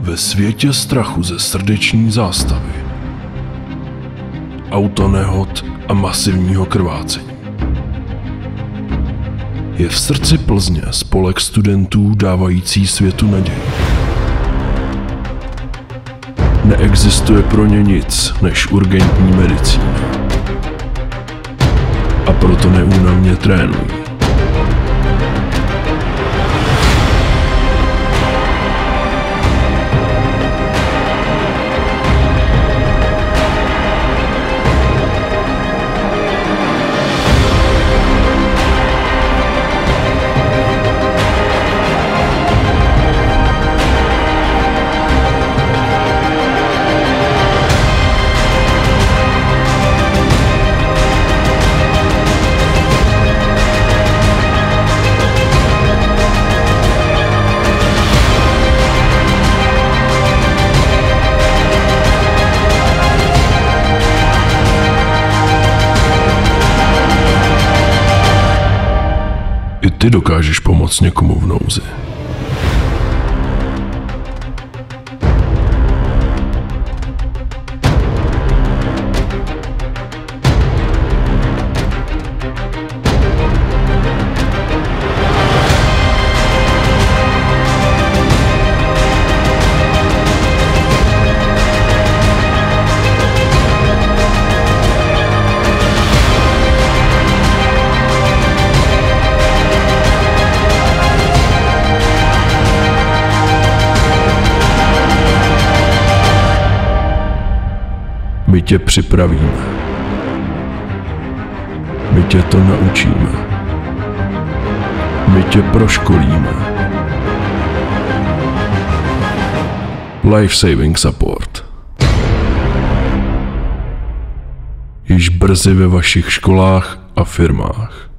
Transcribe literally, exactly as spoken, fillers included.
Ve světě strachu ze srdeční zástavy, autonehod a masivního krvácení je v srdci Plzně spolek studentů dávající světu naději. Neexistuje pro ně nic než urgentní medicína. A proto neúnavně trénují. I ty dokážeš pomoct někomu v nouzi. My tě připravíme. My tě to naučíme. My tě proškolíme. Life Saving Support. Již brzy ve vašich školách a firmách.